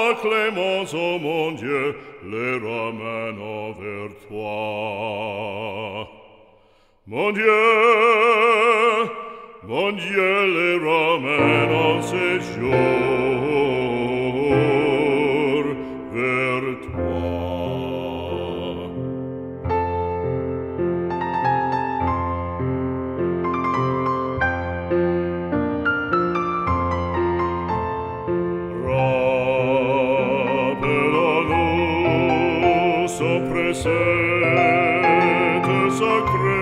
la clémence, ô mon Dieu, les ramène vers toi. Mon Dieu, les ramène en séjour vers toi. Rappelons-nous son précepte sacré.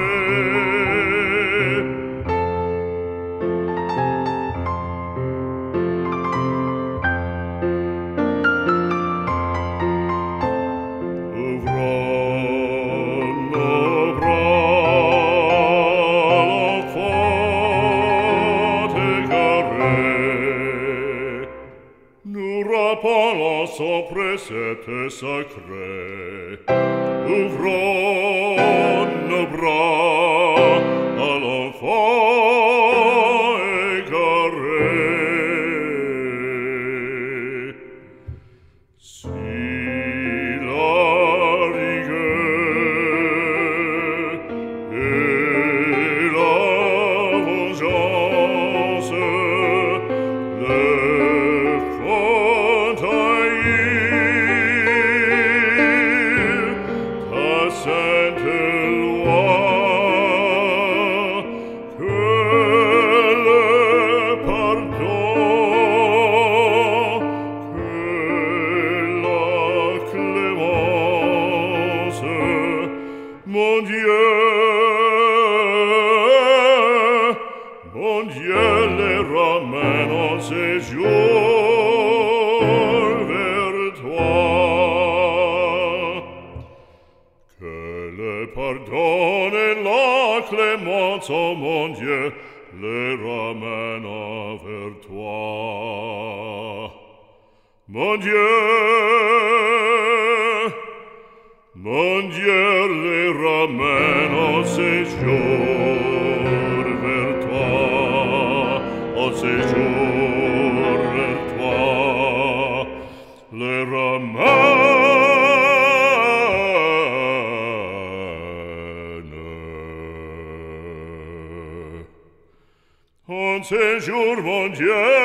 Ouvrons nos bras, l'enfant égaré. Nous rappelons son précepte sacré. Ouvrons nos bras à l'enfant égaré. Si la rigueur et la vengeance le font haïr, ta sainte loi, que le pardon, que la clémence, mon Dieu, les ramène en séjour vers toi. Que le pardon et la clémence, ô mon Dieu, les ramène vers toi. Mon Dieu, les ramène en séjour vers toi, en séjour vers toi, les ramène en séjour, mon Dieu.